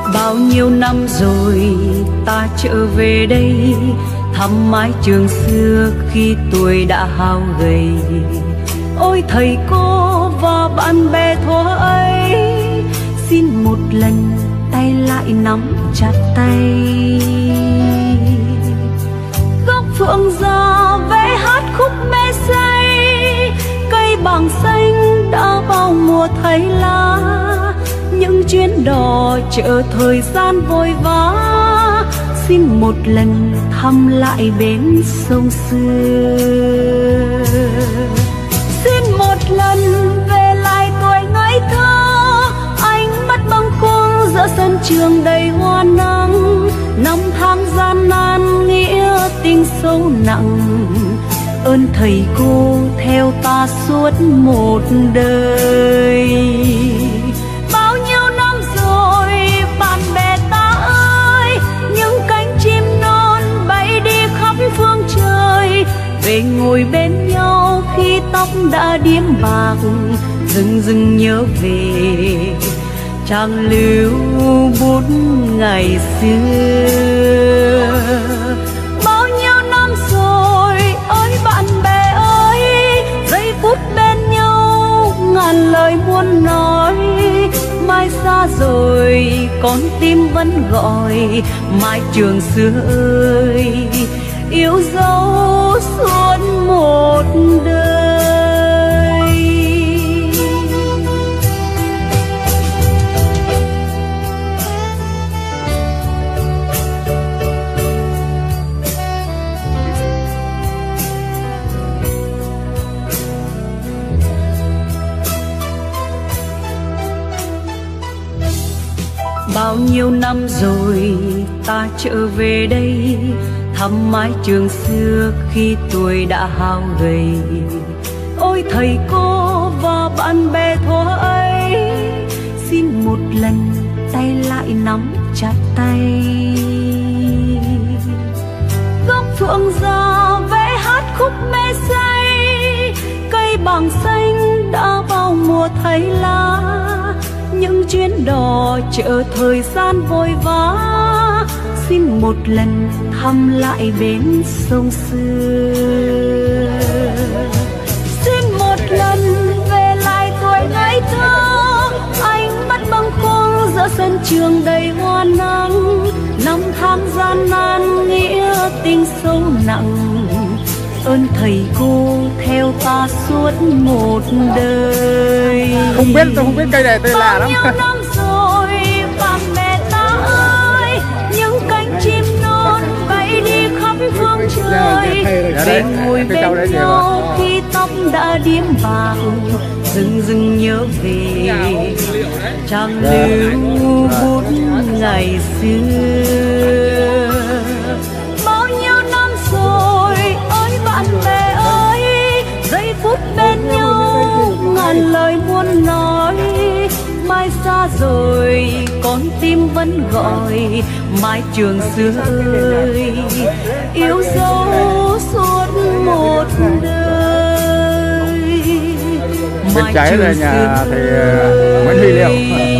Bao nhiêu năm rồi ta trở về đây, thăm mái trường xưa khi tuổi đã hao gầy. Ôi thầy cô và bạn bè thuở ấy, xin một lần tay lại nắm chặt tay. Góc phượng già vẽ hát khúc mê say, cây bàng xanh đã bao mùa thay lá. Những chuyến đò chợ thời gian vội vã, xin một lần thăm lại bến sông xưa. Xin một lần về lại tuổi ngây thơ, ánh mắt bâng khuâng giữa sân trường đầy hoa nắng. Năm tháng gian nan nghĩa tình sâu nặng, ơn thầy cô theo ta suốt một đời. Bao nhiêu năm rồi bạn bè ta ơi, những cánh chim non bay đi khắp phương trời. Về ngồi bên nhau khi tóc đã điếm bạc, dừng dừng nhớ về trang lưu bút ngày xưa. Bao nhiêu năm rồi ơi bạn bè ơi, giây phút bên nhau ngàn lời muốn nói. Mai xa rồi con tim vẫn gọi, mái trường xưa ơi yêu dấu suốt một đời. Bao nhiêu năm rồi ta trở về đây, thăm mái trường xưa khi tuổi đã hao gầy. Ôi thầy cô và bạn bè thuở ấy, xin một lần tay lại nắm chặt tay. Góc phượng già vẽ hát khúc mê say, cây bàng xanh đã bao mùa thay lá. Những chuyến đò chợ thời gian vội vã, xin một lần thăm lại bến sông xưa. Xin một lần về lại tuổi ngây thơ, ánh mắt bâng khuâng giữa sân trường đầy hoa nắng. Năm tháng gian nan nghĩa tình sâu nặng, ơn thầy cô theo ta suốt một đời. Tôi không biết cây này tên là lắm. Bao nhiêu năm rồi bạn bè ta ơi, những cánh chim non bay đi khắp phương trời. Về ngồi bên nhau khi tóc đã điếm bạc, dừng dừng nhớ về trang lưu bút ngày xưa. Bao nhiêu năm rồi ơi bạn bè ơi, giây phút bên nhau ngàn lời muốn nói. Mai xa rồi con tim vẫn gọi, mái trường xưa ơi yêu dấu suốt một đời. Bên trái là nhà thầy Nguyễn Huy Liệu.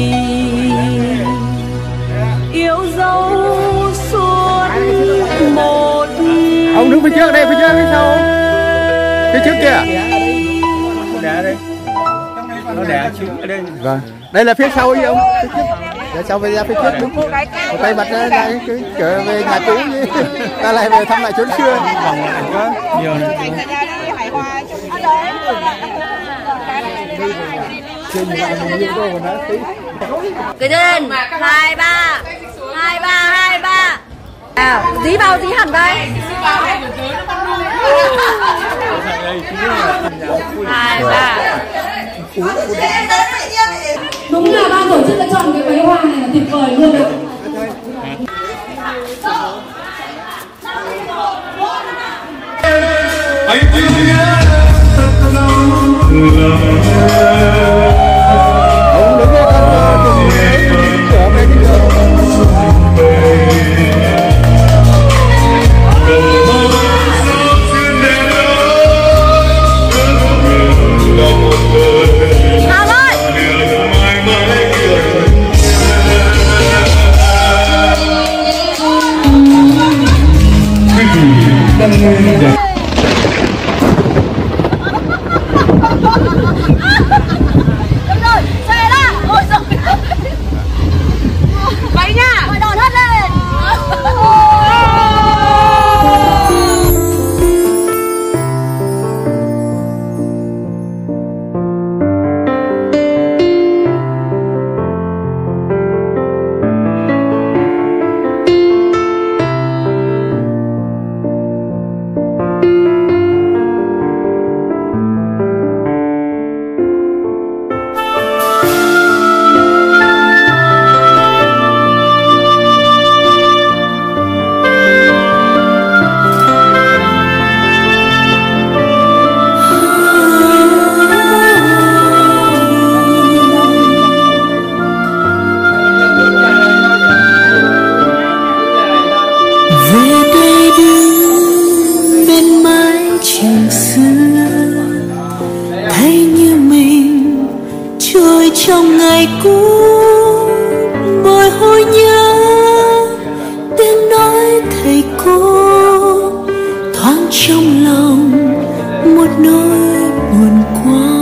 Yêu dấu suốt một. Ông đứng phía trước đây, phía trước phía sau, phía trước kìa. Đẻ đây, nó đẻ chứ ở đây. Vâng, đây là phía sau gì ông? Phía trước. Để sau về ra phía trước đúng. Một tay bật ra đây, cứ trở về nhà cũ như ta lại về thăm lại chốn xưa. Nhiều này. Cái lên 23 23 23. Dí bao dí hẳn đây. 23. Đúng là ban tổ chức đã chọn cái váy hoa này là tuyệt vời luôn ạ. Anh chưa nhớ thật lâu. trong ngày cũ bồi hồi nhớ tiếng nói thầy cô, thoáng trong lòng một nỗi buồn quá.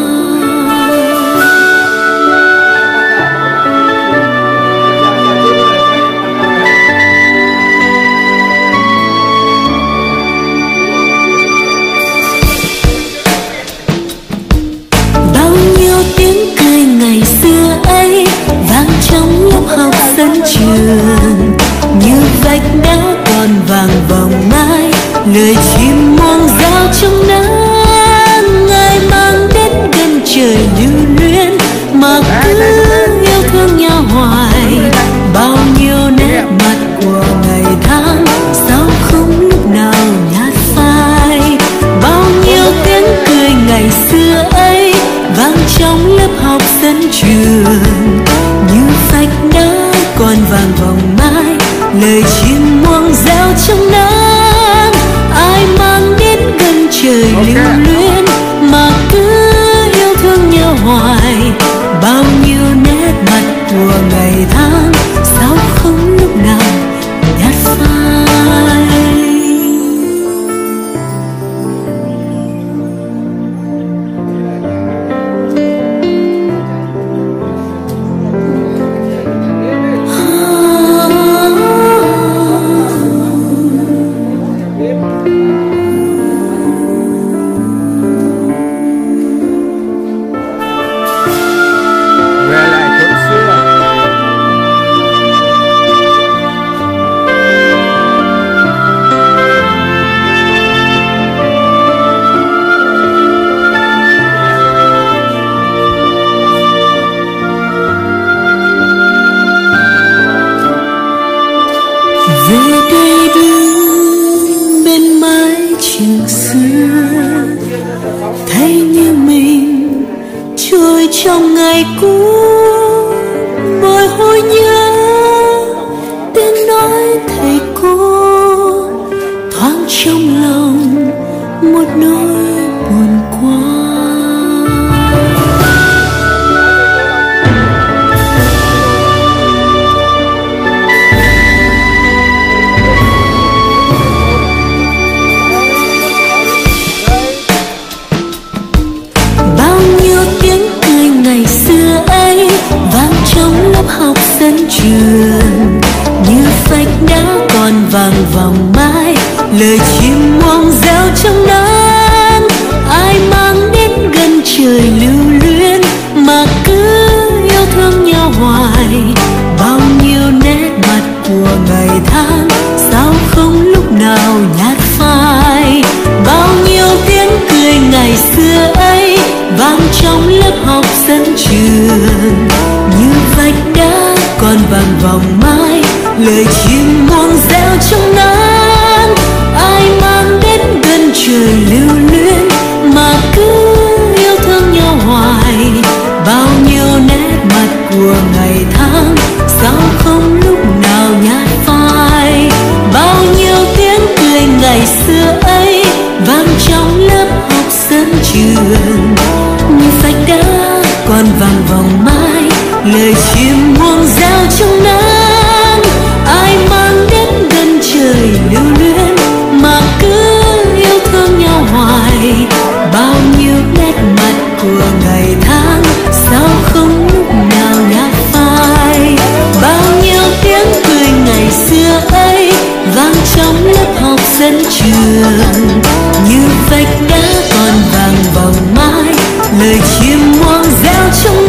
Trong lớp học sân trường như vách đá còn vàng vòng mãi, lời chim muông reo trong nắng. Ngài mang đến gần trời lưu luyến mà cứ yêu thương nhau hoài. Bao nhiêu nét mặt của ngày tháng sao không lúc nào nhạt phai. Bao nhiêu tiếng cười ngày xưa ấy vang trong lớp học sân trường như vách đá còn vàng vòng mãi, lời chim muông reo trong nắng. Ai mang đến gần trời lưu luyến mà cứ yêu thương nhau hoài. Bao nhiêu nét mặt của ngày tháng sao không lúc nào nhạt phai. Trong ngày cũ bồi hồi nhớ tiếng nói thầy cô, thoáng trong lòng một nỗi buồn quá. Học sân trường như vách đá còn vàng vòng mãi, lời chim muông reo trong nắng. Ai mang đến gần trời lưu luyến mà cứ yêu thương nhau hoài. Bao nhiêu nét mặt của ngày tháng sao không lúc nào nhạt phai. Bao nhiêu tiếng cười ngày xưa ấy vang trong lớp học sân trường như vách đá còn vàng vòng mãi, lời chim muông reo trong nắng. Ai mang đến gần trời lưu luyến mà cứ yêu thương nhau hoài. Bao nhiêu nét mặt của ngày tháng sao không lúc nào nhạt phai. Bao nhiêu tiếng cười ngày xưa ấy vang trong lớp học sân trường như vách đá còn vàng vòng mãi, lời chim muông reo trong nắng. Ai mang đến gần trời lưu luyến mà cứ yêu thương nhau hoài. Bao nhiêu nét mặt của ngày tháng sao không lúc nào nhạt phai. Bao nhiêu tiếng cười ngày xưa ấy vang trong lớp học sân trường như vách đá còn vàng vòng mãi, lời chim muông reo trong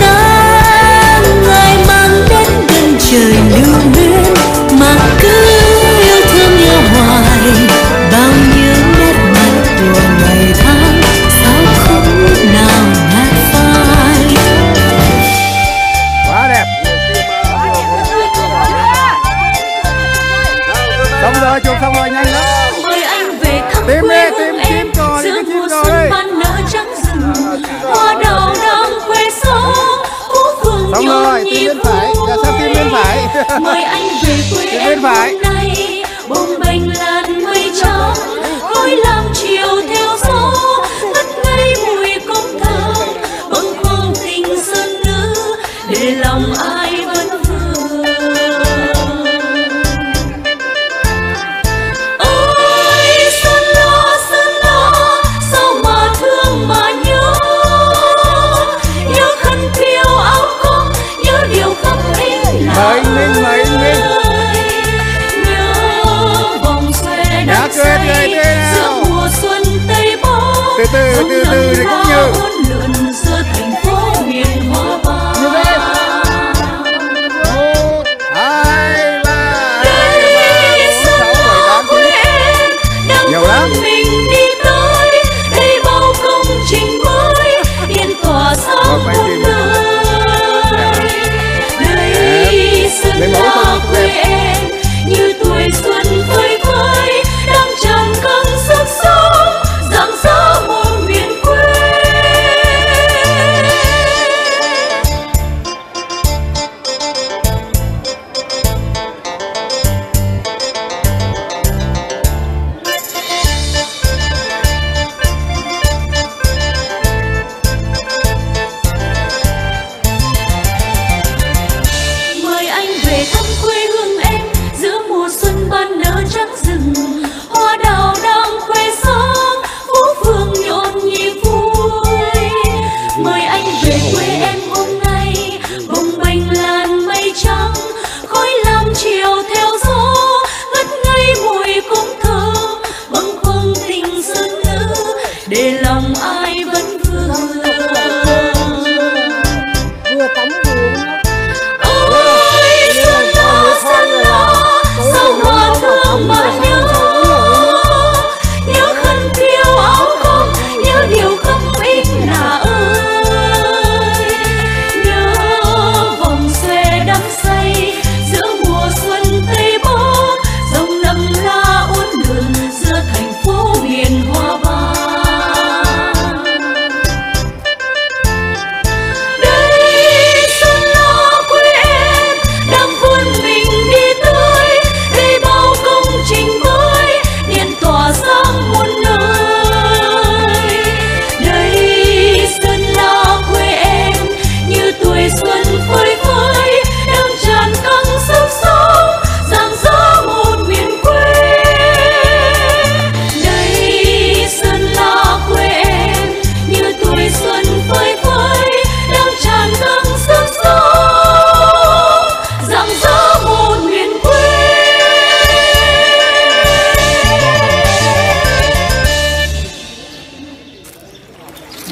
nắng. Ai mang đến gần trời lưu luyến mà cứ yêu thương nhau hoài. Bao nhiêu nét mặt của ngày tháng sao không lúc nào nhạt phai. Quá đẹp. Xong rồi, chụp xong rồi, nhanh lắm. Mời anh về thăm Tim quê đi, hương tim em, cò đi, giữa cái chim mùa cò xuân đây. ban nở trắng rừng, hoa đào đang khoe gió, phố phường Xong nhộn rồi, tim nhịp bên phải, giờ sang tim bên phải. mời anh về quê Tim em bên phải. hôm nay, bồng bềnh làn mây trắng, khói lam chiều theo gió, ngất ngây mùi cống thơm, bâng khuâng tình sơn nữ.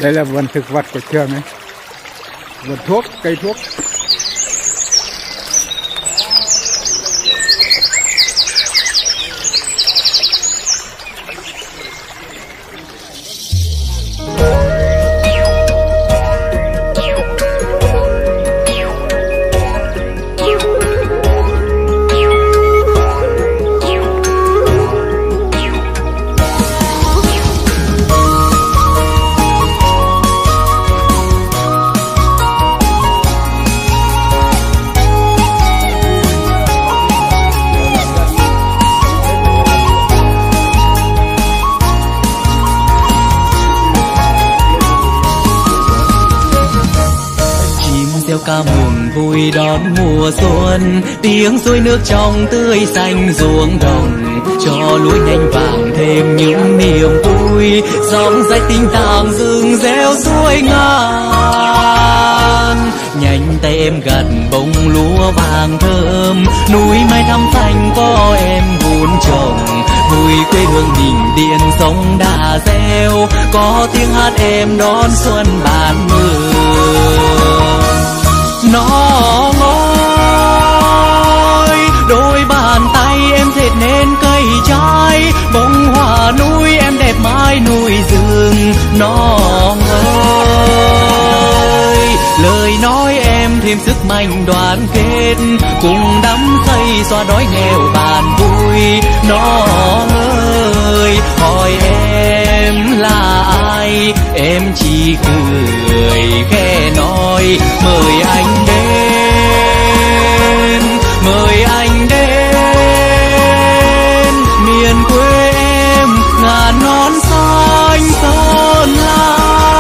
Đây là vườn thực vật của trường ấy, vườn thuốc, cây thuốc. Ca mừng vui đón mùa xuân, tiếng suối nước trong tươi xanh ruộng đồng, cho lúa nhanh vàng thêm những niềm vui, dòng dãy tinh tàng rừng reo xuôi ngang. Nhanh tay em gặt bông lúa vàng thơm, núi mai thắm xanh có em vun trồng, vui quê hương mình điện sông đã reo, có tiếng hát em đón xuân bàn mưa. Nó ngói đôi bàn tay em dệt nên cây trái, bông hoa núi em đẹp mãi núi rừng. Nó ơi lời nói em thêm sức mạnh đoàn kết, cùng đắm say xóa đói nghèo bàn vui. Nó ơi hỏi em là ai, em chỉ cười khẽ nói mời anh đến, mời anh đến miền quê em ngàn nón xanh Sơn La.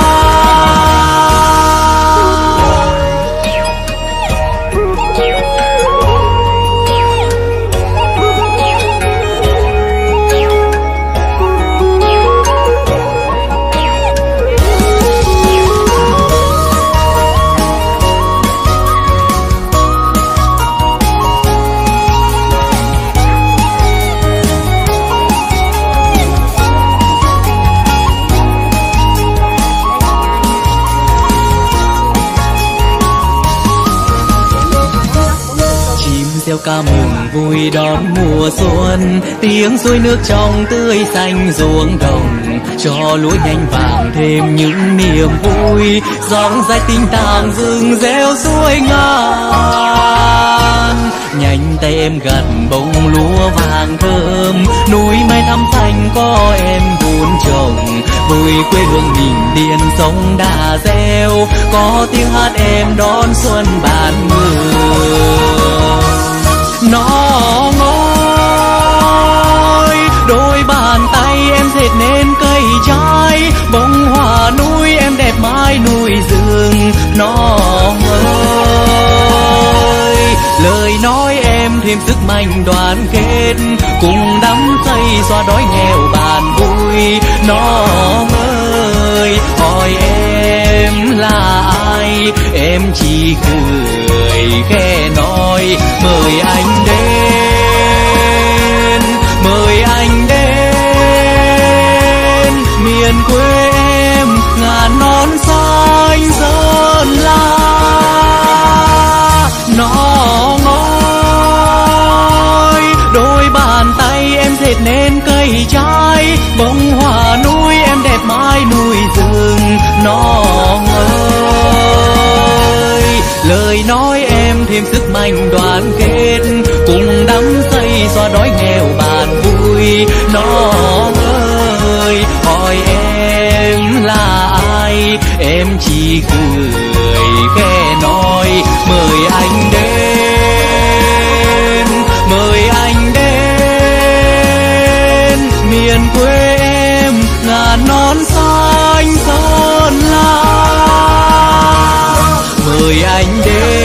Gieo ca mừng vui đón mùa xuân, tiếng suối nước trong tươi xanh ruộng đồng, cho lúa nhanh vàng thêm những niềm vui, dòng dãy tinh tàng rừng reo xuôi ngang. Nhanh tay em gặt bông lúa vàng thơm, núi mai thắm xanh có em vun trồng, vui quê hương mình điện sông đã reo, có tiếng hát em đón xuân bàn mưa. Nó ngói đôi bàn tay em dệt nên cây trái, bông hoa núi em đẹp mãi núi rừng. Nó ơi lời nói em thêm sức mạnh đoàn kết, cùng đắm say xóa đói nghèo bàn vui. Nó ơi hỏi em là ai, em chỉ cười khẽ nói mời anh đến, mời anh đến miền quê em ngàn nón xanh Sơn La. Nó ngói đôi bàn tay em dệt nên cây trái, bông hoa núi em đẹp mãi núi rừng. Nó ơi lời nói em thêm sức mạnh đoàn kết, cùng đắm say xóa đói nghèo bàn vui. Nó ơi hỏi em là ai, em chỉ cười khẽ nói mời anh đến, mời anh đến miền quê em ngàn nón xanh Sơn La. Mời anh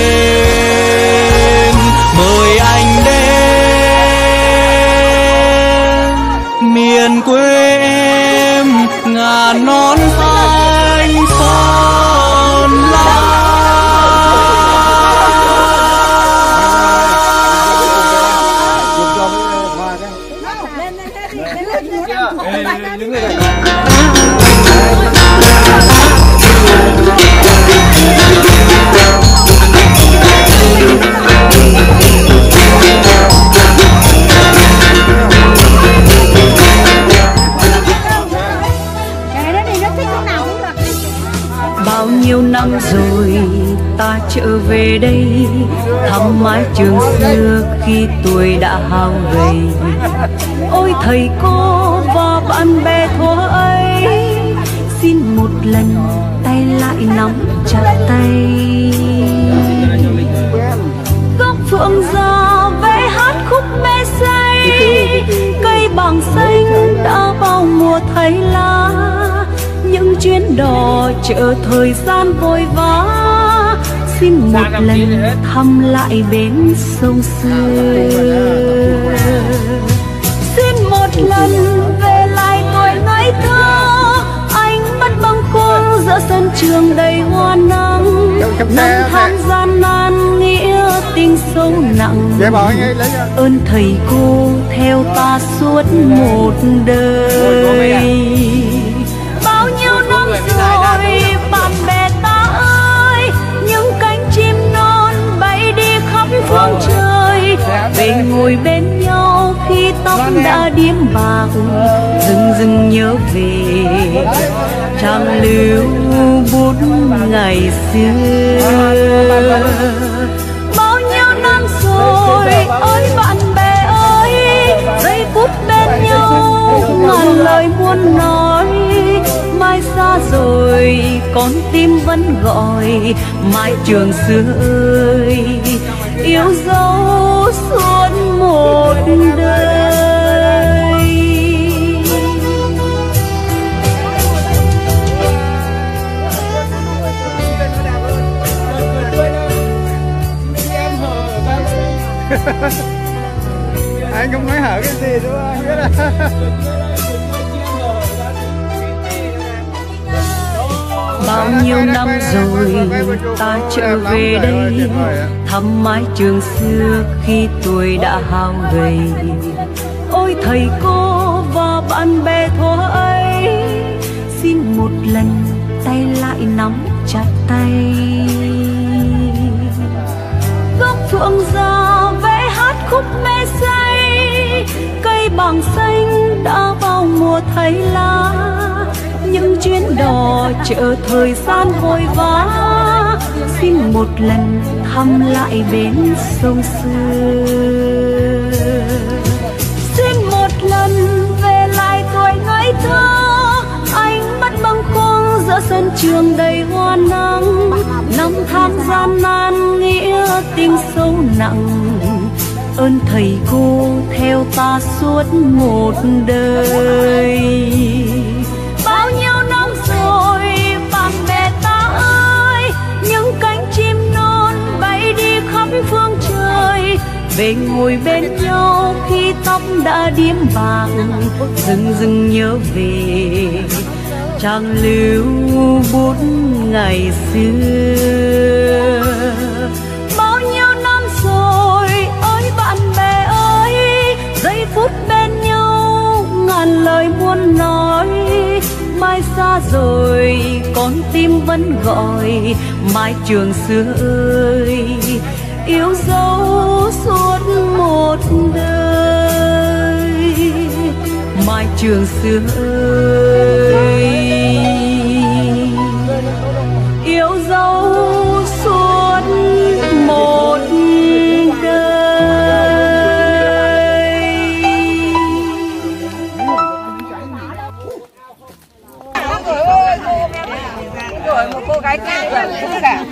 đến, mời anh đến miền quê em ngàn nón xanh Sơn La. Đứng lên. ta trở về đây thăm mái trường xưa khi tuổi đã hao gầy. Ôi thầy cô và bạn bè thuở ấy, xin một lần tay lại nắm chặt tay. Góc phượng già vẽ hát khúc mê say, cây bàng xanh đã bao mùa thay lá. Những chuyến đò chợ thời gian vội vã, xin một lần thăm lại bến sông xưa. Xin một lần về lại tuổi ngây thơ, ánh mắt bâng khuâng giữa sân trường đầy hoa nắng. Năm tháng gian nan nghĩa tình sâu nặng, ơn thầy cô theo ta suốt một đời. Bao nhiêu năm rồi bạn bè ta ơi, những cánh chim non bay đi khắp phương trời, về ngồi bên nhau khi tóc đã điếm bạc, dừng dừng nhớ về trang lưu bút ngày xưa. Bao nhiêu năm rồi ơi bạn bè ơi, giây phút bên nhau ngàn lời muốn nói. Mai xa rồi con tim vẫn gọi, mái trường xưa ơi yêu dấu suốt một đời. Anh không nói hở cái gì đâu anh biết à. Bao nhiêu năm rồi ta trở về đây thăm mái trường xưa khi tuổi đã hao gầy. Ôi thầy cô và bạn bè thuở ấy, xin một lần tay lại nắm chặt tay. Góc phượng già vẽ hát khúc mê say, cây bàng xanh đã bao mùa thay lá. Những chuyến đò chợ thời gian vội vã, xin một lần thăm lại bến sông xưa. Xin một lần về lại tuổi ngây thơ, ánh mắt bâng khuâng giữa sân trường đầy hoa nắng. Năm tháng gian nan nghĩa tình sâu nặng, ơn thầy cô theo ta suốt một đời. Bao nhiêu năm rồi bạn bè ta ơi, những cánh chim non bay đi khắp phương trời, về ngồi bên nhau khi tóc đã điếm bạc, dừng dừng nhớ về trang lưu bút ngày xưa. Bao nhiêu năm rồi ơi bạn bè ơi, giây phút bên nhau ngàn lời muốn nói. Mai xa rồi con tim vẫn gọi, mái trường xưa ơi yêu dấu suốt một đời. Mái trường xưa ơi yêu dấu suốt một đời. Rồi một cô gái cao gần cũng cả.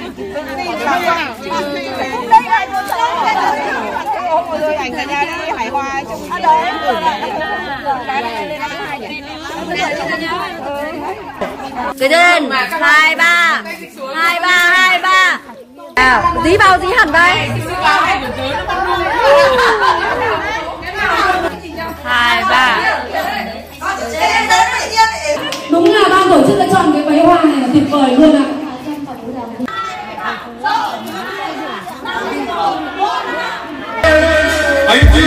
Cũng đấy là hôm vừa rồi ảnh cả nhà đi Hải Hòa chung. Cái tên 23 nào, dí vào dí hẳn đây. 23. Đúng là ban tổ chức đã chọn cái váy hoa này là tuyệt vời luôn ạ. Anh chưa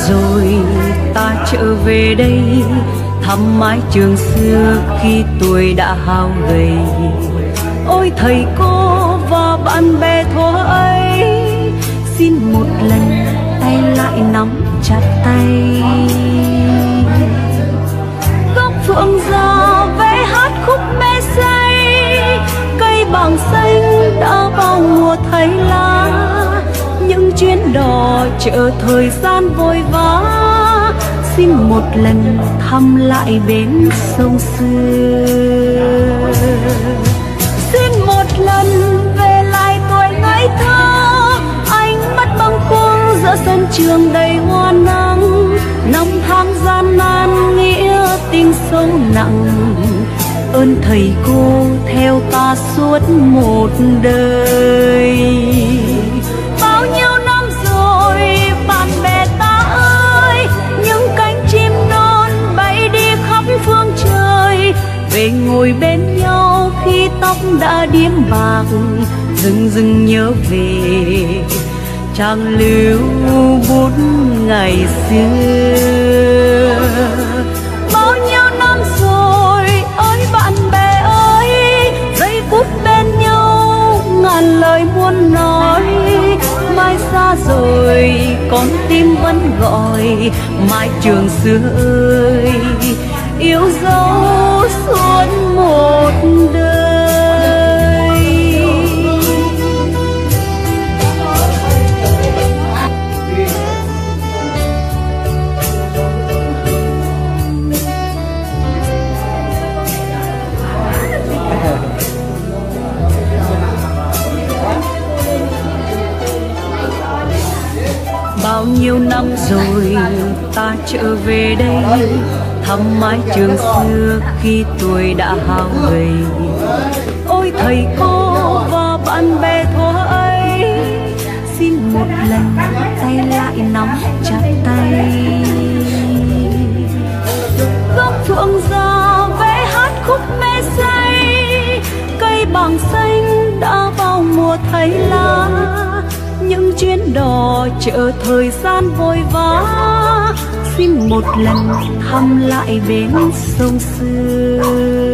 rồi ta trở về đây, thăm mái trường xưa khi tuổi đã hao gầy. Ôi thầy cô và bạn bè thuở ấy, xin một lần tay lại nắm chặt tay. Góc phượng già vẽ hát khúc mê say, cây bàng xanh đã bao mùa thay lá. Những chuyến đò chợ thời gian vội vã, xin một lần thăm lại bến sông xưa. Xin một lần về lại tuổi ngây thơ, ánh mắt bâng khuâng giữa sân trường đầy hoa nắng. Năm tháng gian nan nghĩa tình sâu nặng, ơn thầy cô theo ta suốt một đời. Bao nhiêu năm rồi bạn bè ta ơi, những cánh chim non bay đi khắp phương trời. Về ngồi bên nhau khi tóc đã điếm bạc, dừng dừng nhớ về trang lưu bút ngày xưa. Bao nhiêu năm rồi ơi bạn bè ơi, giây phút bên nhau ngàn lời muốn nói. Mai xa rồi con tim vẫn gọi, mái trường xưa ơi yêu dấu suốt một đời. Bao nhiêu năm rồi ta trở về đây, thăm mái trường xưa khi tuổi đã hao gầy. Ôi thầy cô và bạn bè thuở ấy, xin một lần tay lại nắm chặt tay. Góc phượng già vẽ hát khúc mê say, cây bàng xanh đã bao mùa thay lá. Những chuyến đò chợ thời gian vội vã, xin một lần thăm lại bến sông xưa.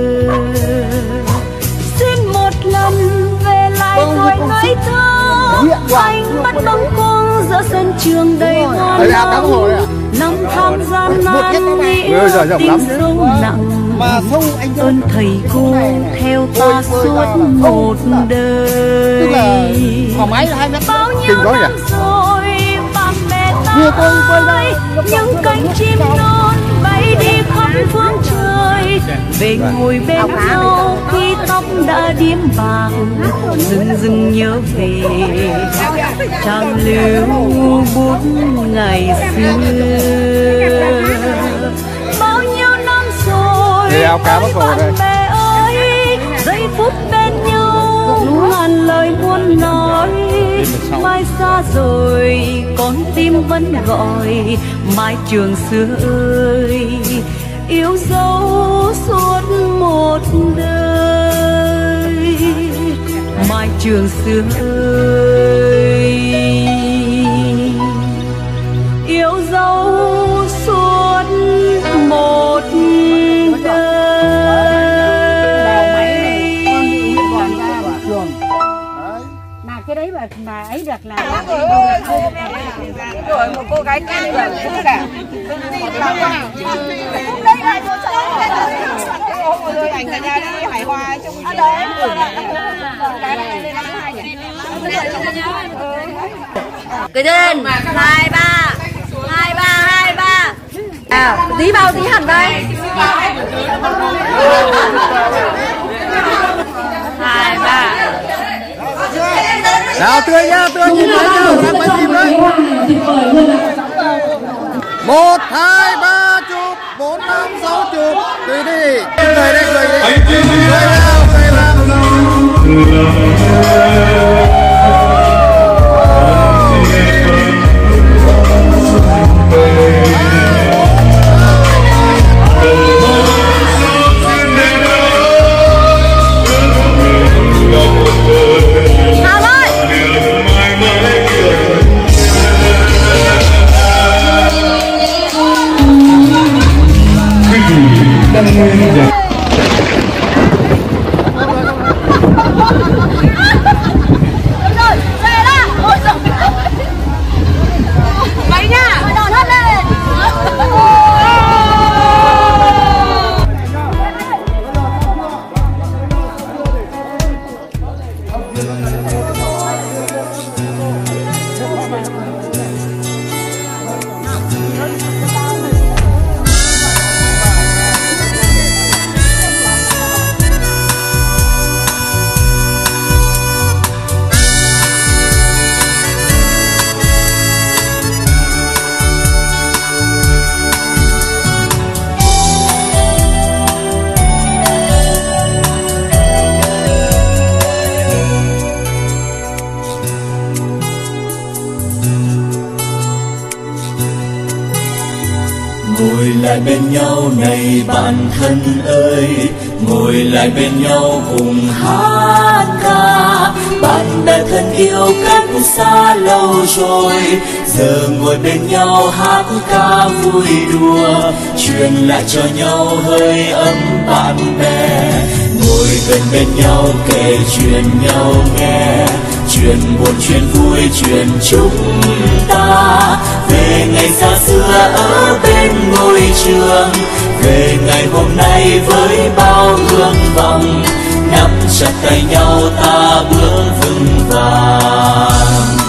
Xin một lần về lại tuổi ngây thơ, ánh mắt bâng khuâng giữa sân trường đầy hoa nắng. Năm tháng gian nan nghĩa tình sâu nặng, ơn thầy cô theo ta suốt một đời. Bao nhiêu năm rồi bạn bè ta ơi, những cánh chim non bay đi khắp phương trời. Về ngồi bên nhau khi tóc đã điếm bạc, dừng dừng nhớ về trang lưu bút ngày xưa. Bao nhiêu năm rồi ơi bạn bè ơi, giây phút bên nhau ngàn lời muốn nói. Mai xa rồi con tim vẫn gọi, mái trường xưa ơi yêu dấu suốt một đời. Mái trường xưa ơi yêu dấu suốt một đời. Mà cái đấy mà ấy được là rồi một cô gái kia là cũng cả đấy là hôm rồi ảnh cả nhà đi Hải Hòa chung Cái tên 2 3 2 3 2 3. À, tí vào tí hẳn đây. 2 3. Nào tươi nha, tươi nhìn thấy nhau, đang quay phim đấy. 1 2 3 chụp, 4 5 6 chụp, tùy đi. Cười đây, cười đi. Cười nào, cười nào. lại bên nhau này bạn thân ơi, ngồi lại bên nhau cùng hát ca. Bạn bè thân yêu cách xa lâu rồi, giờ ngồi bên nhau hát ca vui đùa, truyền lại cho nhau hơi ấm bạn bè. Ngồi gần bên nhau kể chuyện nhau nghe, chuyện buồn chuyện vui chuyện chúng ta. Về ngày xa xưa ở bên ngôi trường, về ngày hôm nay với bao ước vọng, nắm chặt tay nhau ta bước vững vàng.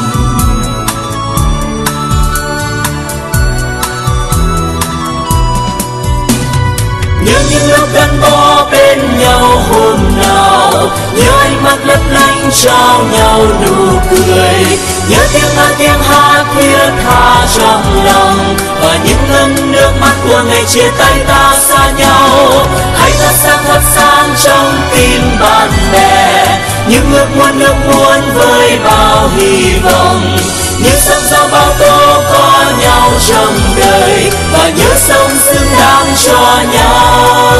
Nhớ những lúc gắn bó bên nhau hôm nào, nhớ ánh mắt lấp lánh trao nhau nụ cười, nhớ tiếng hát thiết tha trong lòng, và những ngân nước mắt của ngày chia tay ta xa nhau. Hãy thật sáng trong tim bạn bè, những ước muốn với bao hy vọng. Nhớ sống sao bao tố có nhau trong đời, và nhớ sống xứng đáng cho nhau.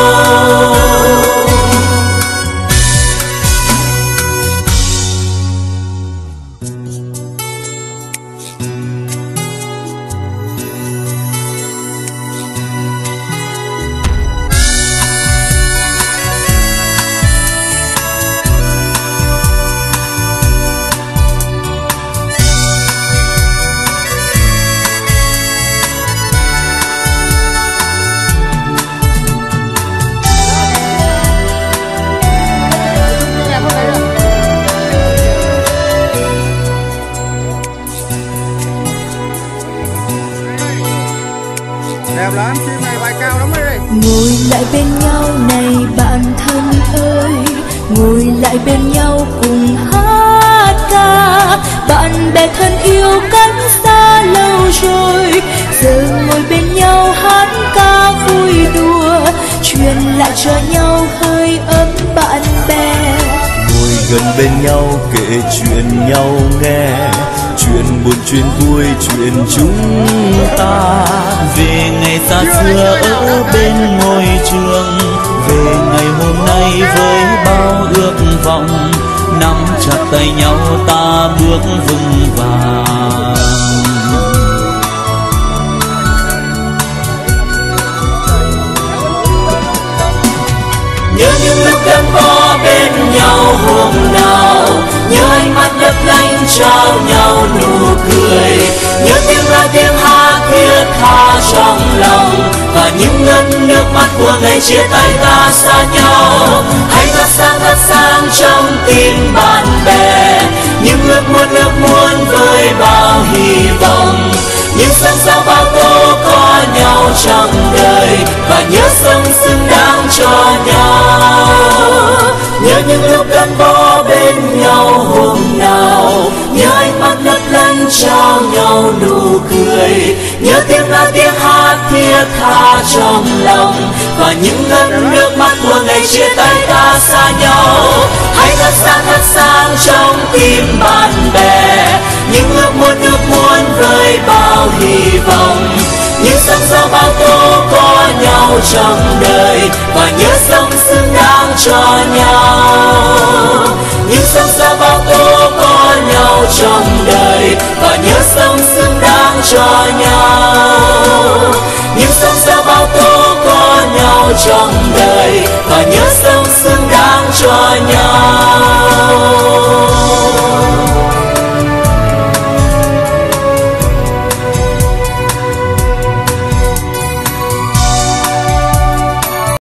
Đẹp lắm, phim này bài cao lắm đấy. Ngồi lại bên nhau này bạn thân ơi, ngồi lại bên nhau cùng hát ca. Bạn bè thân yêu cách xa lâu rồi, giờ ngồi bên nhau hát ca vui đùa, truyền lại cho nhau hơi ấm bạn bè. Ngồi gần bên nhau kể chuyện nhau nghe, chuyện buồn chuyện vui chuyện chúng ta. Về ngày xa xưa ở bên ngôi trường, về ngày hôm nay với bao ước vọng, nắm chặt tay nhau ta bước vững vàng. Nhớ những lúc gắn bó bên nhau hôm nào, nhớ ánh mắt lấp lánh trao nhau nụ cười, nhớ tiếng hát thiết tha trong lòng, và những ngân nước mắt của ngày chia tay ta xa nhau. Hãy thật sáng trong tim bạn bè, những ước muốn với bao hy vọng. Những sáng sao bao tố có nhau trong đời, và nhớ sống xứng đáng cho nhau. Nhớ những lúc gắn bó bên nhau hôm nào, nhớ ánh mắt lấp lánh trao nhau nụ cười, nhớ tiếng hát thiết tha trong lòng, và những ngân nước mắt của ngày chia tay ta xa nhau. Hãy thật sáng trong tim bạn bè, những ước muốn với bao hy vọng. Những sáng sao bao tố có nhau trong đời, và nhớ sống xứng đáng cho nhau. Những sáng sao bao tố có nhau trong đời, và nhớ sống xứng đáng cho nhau. Những sáng sao bao tố có nhau trong đời, và nhớ sống